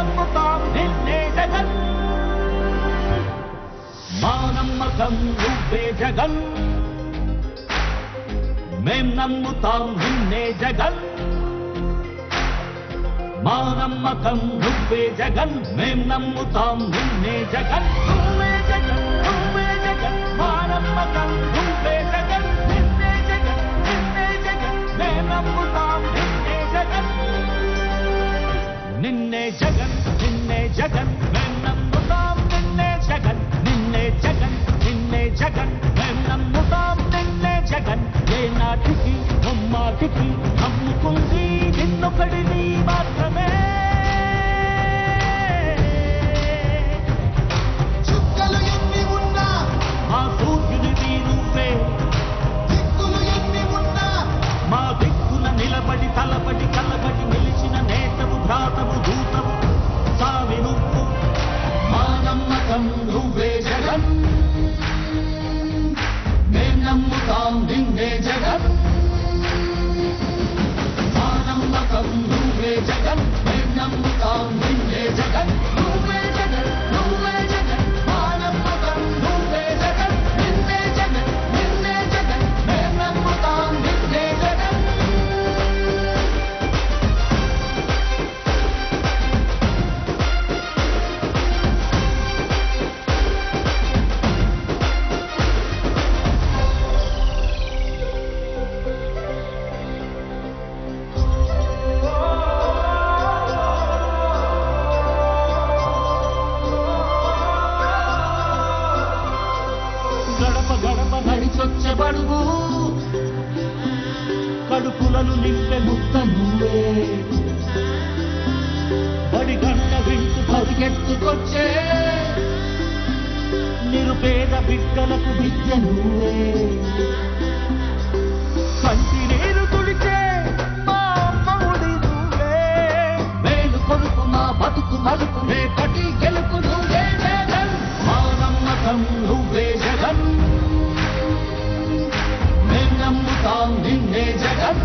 నమ్ముతాం నిన్నే జగన్ మా నమ్మకం నువ్వే జగన్ మేం నమ్ముతాం నిన్నే జగన్ మా నమ్మకం నువ్వే జగన్ మేం నమ్ముతాం నిన్నే జగన్ నువ్వే జగన్ నువ్వే జగన్ మా నమ్మకం నువ్వే జగన్ నిన్నే జగన్ నిన్నే జగన్ మేం నమ్ముతాం నిన్నే జగన్ నిన్నే జగన్ నిన్నే జగన్ మేం నమ్ముతాం నిన్నే జగన్ నిన్నే జగన్ నిన్నే జగన్ మేం నమ్ముతాం నిన్నే జగన్ ఏ నాటికి నమ్మాటికి నమ్ముకుంది నిన్నొకడిని మాత్రమే చుక్కలు ఎన్ని ఉన్నా మా సూర్యునివి నువ్వే దిక్కులు ఎన్ని ఉన్నా మా దిక్కున నిలబడి తలబడి కలబడి నిలిచిన నేతవు భ్రాతవు దూతవు సావి నువ్వు మా నమ్మకం నువ్వే జగన్ మేం నమ్ముతాం నిన్నే జగన్ మా నమ్మకం నువ్వే జగన్ మేం నమ్ముతాం నిన్నే జగన్ నువ్వే జగన్ నువ్వే జగన్ మా నమ్మకం నువ్వే జగన్ నిన్నే జగన్ నిన్నే జగన్ మేం నమ్ముతాం నిన్నే జగన్ గడప గడప నడిచొచ్చే బడుగు కడుపులను నింపే ముద్ద నువ్వే బడి గంట వింటూ పరిగెత్తుకొచ్చే నిరుపేద బిడ్డలకు విద్య నువ్వే కంటి నీరు తుడిచే మా అమ్మఒడి నువ్వే మేలు కొడుకు మా బతుకు మలుపు రేపటి గెలుపు నువ్వే జగన్ మా నమ్మకం నువ్వే జగన్ మేం నమ్ముతాం నిన్నే జగన్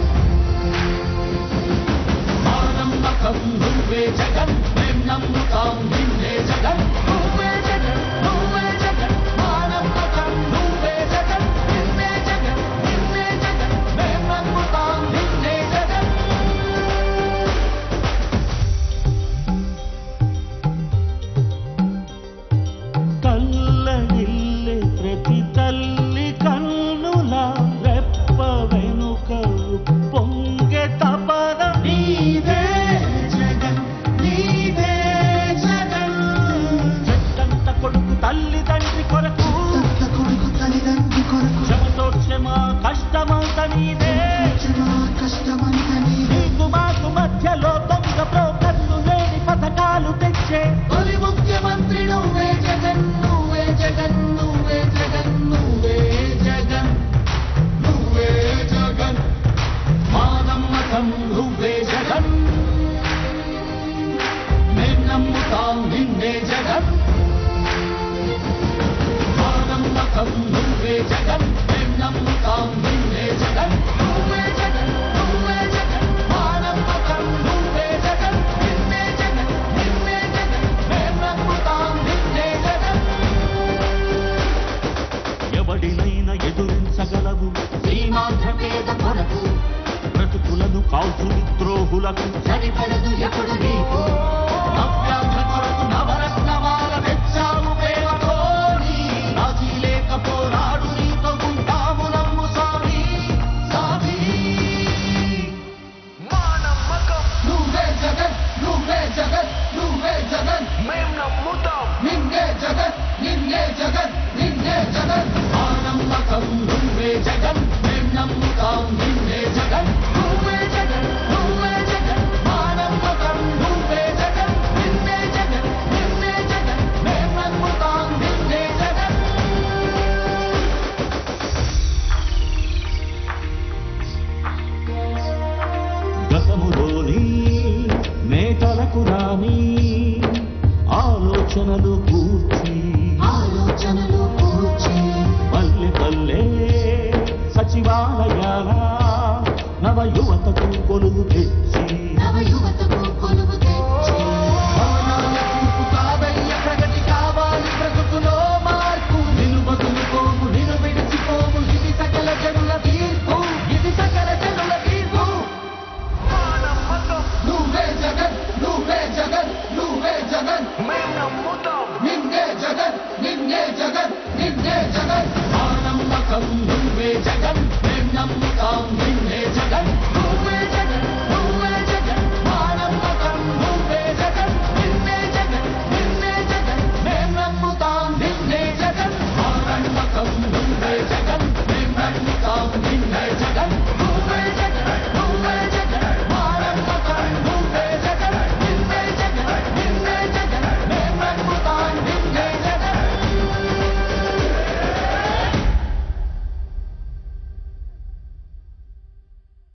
మా నమ్మకం నువ్వే జగన్ మేం నమ్ముతాం నిన్నే జగన్ నువ్వే జగన్ నువ్వే జగన్ మా నమ్మకం నువ్వే జగన్ నిన్నే జగన్ నిన్నే జగన్ మేం నమ్ముతాం నిన్నే జగన్ కల్లడిల్లే ప్రతి తల్లి కన్నుల రెప్ప వెనుక పొంగే తపన నీదే జగన్ నీదే జగన్ చెట్టంత కొడుకు తల్లి తండ్రి కొరకు తత్త కొడుకు తల్లిదండ్రి కొరకు శ్రమతోర్చే మా కష్టమంత నీదే మా కష్టమంత నీదే నీకు మాకు మధ్యలో దొంగ బ్రోకర్లు లేని పథకాలు తెచ్చే తొలి ముఖ్యమంత్రి నువ్వే జగన్ నువ్వే జగన్ నువ్వే జగన్ నువ్వే జగన్ నువ్వే జగన్ మా నమ్మకం నువ్వే జగన్ మేం నమ్ముతాం నిన్నే జగన్ మా నమ్మకం నువ్వే జగన్ మేం నమ్ముతాం నిన్నే జగన్ నువ్వే జగన్ నువ్వే జగన్ మా నమ్మకం నువ్వే జగన్ నిన్నే జగన్ నిన్నే జగన్ మేం నమ్ముతాం నిన్నే జగన్ ఎవడినైనా ఎదురించగలవు శ్రీమాంధ్ర పేద కొరకు బ్రతుకులను కాల్చుని ద్రోహులకు సరిపడదు ఎప్పుడు నీకు నవ్యాంధ్ర కొరకు నవరత్నమాల తెచ్చావు ప్రేమతోని రాజీ లేక పోరాడు నీతో ఉంటాము నమ్ము సామి సామి మా నమ్మకం నువ్వే జగన్ నువ్వే జగన్ నువ్వే జగన్ మేం నమ్ముతాం నిన్నే జగన్ నిన్నే జగన్ నిన్నే జగన్ మా నమ్మకం నువ్వే జగన్ మేం నమ్ముతాం నిన్నే జగన్ నువ్వే జగన్ నువ్వే జగన్ మా నమ్మకం నువ్వే జగన్ నిన్నే జగన్ నిన్నే జగన్ మేం నమ్ముతాం నిన్నే జగన్ గతములోని నేతలకు రాని ఆలోచనలు కూర్చి ఆలోచనలు కూర్చి పల్లె పల్లె సచివాలయాల నవ యువతకు కొలువు తెచ్చి నవ యువతకు కొలువు తెచ్చి భవన నిన్నే జగన్ నిన్నే జగన్ మా నమ్మకం నువ్వే జగన్ మేం నమ్ముతాం నిన్నే జగన్